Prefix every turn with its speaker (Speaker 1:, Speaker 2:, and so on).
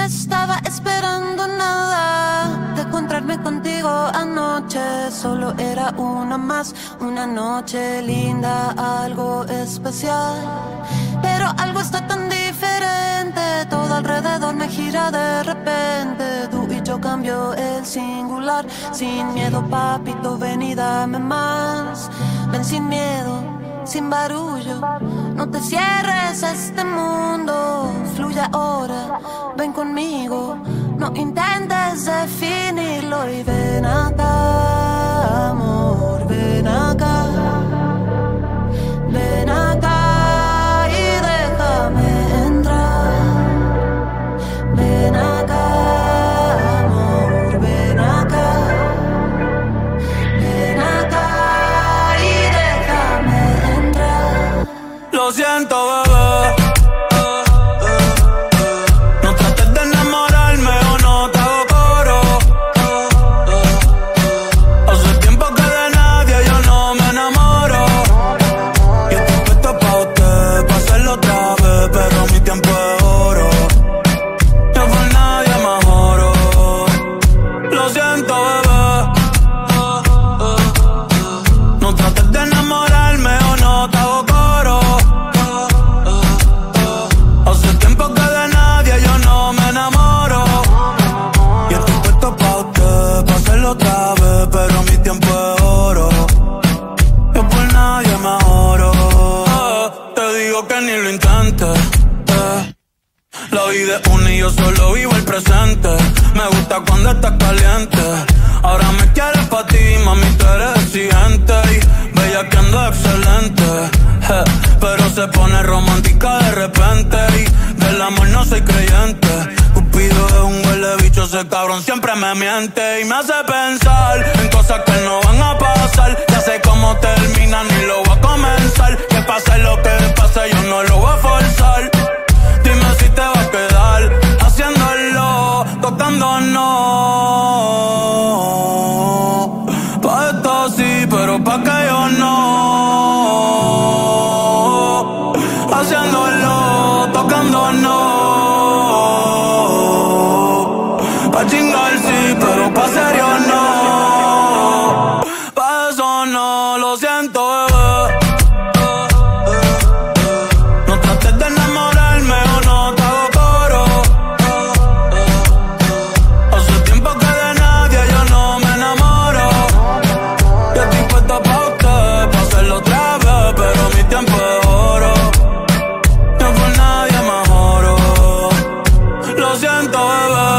Speaker 1: estaba esperando nada de encontrarme contigo anoche. Solo era una más, una noche linda, algo especial. Pero algo está tan diferente, todo alrededor me gira de repente. Tú y yo cambio el singular. Sin miedo, papito, ven y dame más. Ven sin miedo, sin barullo. No te cierres a este mundo. Fluye ahora, ven conmigo. No intentes definirlo. Y ven acá, amor, ven acá. Ven acá y déjame entrar. Ven acá, amor, ven acá. Ven acá y déjame entrar.
Speaker 2: Lo siento, bebé. No trates de enamorarme o no te hago coro. Hace tiempo que de nadie yo no me enamoro. Y estoy puesto pa' usted, pa' hacerlo otra vez, pero mi tiempo es oro. Yo por nadie me joro. Lo siento, bebé. No trates de enamorarme o no te hago coro. Hace tiempo que de nadie yo no me enamoro. Y estoy puesto pa' usted, pa' hacerlo otra vez, pero mi tiempo es oro. Yo por nadie me joro. Te digo que ni lo intentes. La vida es una y yo solo vivo el presente. Me gusta cuando estás caliente. Ahora me quieres pa' ti, mami, tú eres exigente. Y bella que ando excelente. Pero se pone romántica de repente. Y del amor no soy creyente. Cupido es un huele bicho, ese cabrón siempre me miente. Y me hace pensar en cosas que no van a pasar. Ya sé cómo termina, ni lo voy a comenzar. Que pase lo que pase, yo no lo voy a forzar. Dime si te va a quedar haciéndolo, tocándonos. Pa' esto sí, pero pa' que yo no. Haciéndolo, tocándonos. Pa' chingar sí, pero pa' serio no. Pa' eso no, lo siento, bebé. No trates de enamorarme o no te hago coro. Hace tiempo que de nadie yo no me enamoro. Yo estoy puesto pa' usted, pa' hacerlo otra vez, pero mi tiempo es oro. Yo por nadie me joro. Lo siento, bebé.